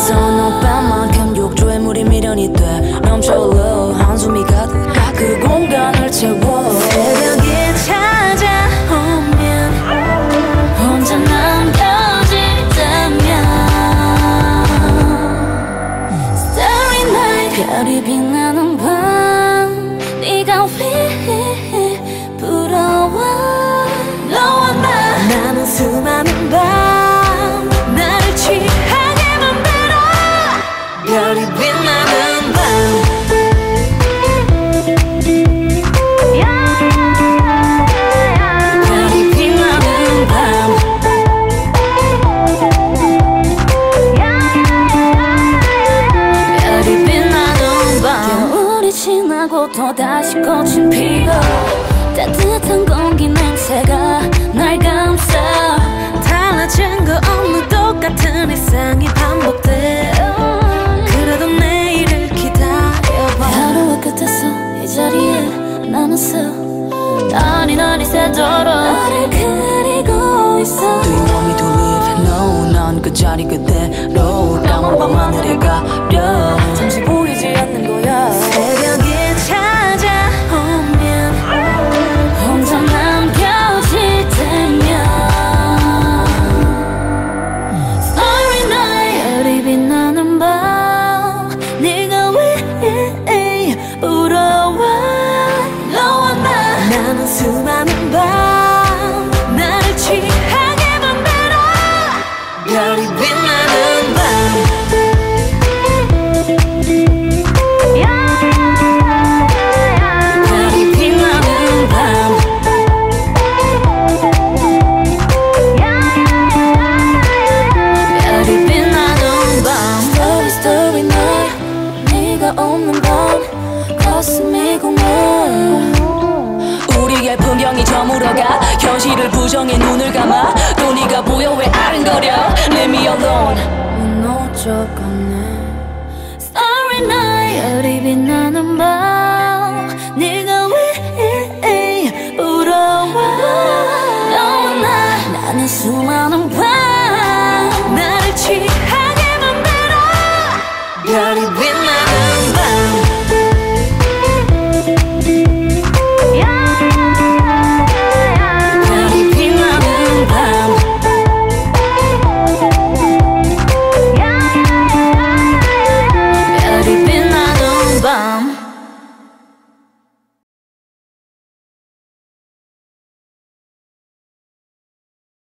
낯선 오빠만큼 욕조에 물이 미련이 돼 넘쳐 올라 한숨이 가득 그 공간을 채워 새벽이 찾아오면 혼자 남겨질 때면 Starry night 별이 빛나는 밤 네가 왜 부러워 너와 나는 수많은 밤 나를 취하게 만들어 별이 빛나는 밤 별이 빛나는 밤 별이 빛나는 밤 겨울이 지나고 또다시 꽃은 피고 따뜻한 공기 냄새가 날 감싸 달라진 거 없는 똑같은 일상이 반복돼 그래도 내일을 기다려봐 하루의 끝에서 이 자리에 남았어 아니 새도록 나를 그리고 있어 Do you want me to live? No 난 그 자리 그대로 까만 밤하늘에 가려 잠시 보이지 않는 거야 새벽이 찾아오면 혼자 남겨질 때면 Starry night 별이 빛나는 밤 네가 왜 부러워 너와 나는 수많은 밤 나를 취하게 만들어 별이 빛나는 밤 별이 빛나는 밤 별이 빛나는 밤 Starry starry night 네가 없는 밤 가슴이 공허 우리의 풍경이 저물어가 현실을 부정해 눈을 감아 또 네가 보여 왜 아른거려 Leave me alone 무너져가네 Starry night 별이 빛나는 밤